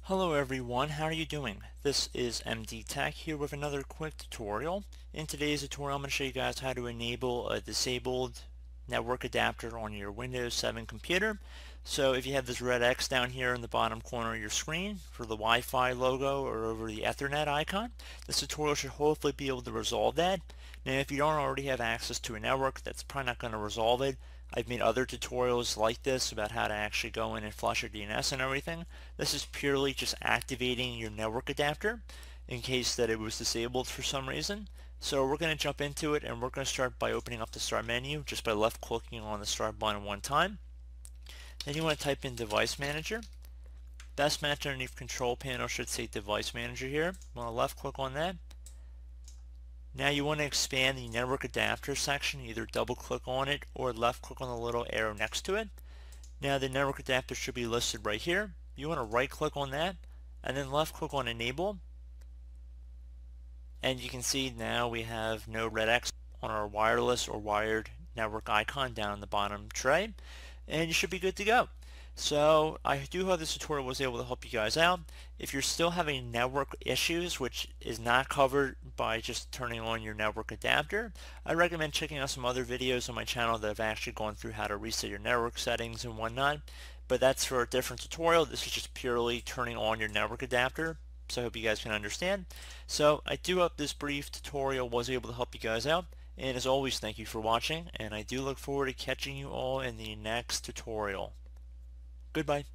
Hello everyone, how are you doing? This is MD Tech here with another quick tutorial. In today's tutorial I'm going to show you guys how to enable a disabled network adapter on your Windows 7 computer. So if you have this red X down here in the bottom corner of your screen for the Wi-Fi logo or over the Ethernet icon, this tutorial should hopefully be able to resolve that. Now if you don't already have access to a network, that's probably not going to resolve it. I've made other tutorials like this about how to actually go in and flush your DNS and everything. This is purely just activating your network adapter in case that it was disabled for some reason. So we're going to jump into it, and we're going to start by opening up the start menu just by left clicking on the start button one time. Then you want to type in device manager. Best match underneath control panel should say device manager here. You want to left click on that. Now you want to expand the network adapter section, either double click on it or left click on the little arrow next to it. Now the network adapter should be listed right here. You want to right click on that and then left click on enable, and you can see now we have no red X on our wireless or wired network icon down in the bottom tray, and you should be good to go. So I do hope this tutorial was able to help you guys out. If you're still having network issues, which is not covered by just turning on your network adapter, I recommend checking out some other videos on my channel that have actually gone through how to reset your network settings and whatnot. But that's for a different tutorial. This is just purely turning on your network adapter. So I hope you guys can understand. So I do hope this brief tutorial was able to help you guys out. And as always, thank you for watching, and I do look forward to catching you all in the next tutorial. Goodbye.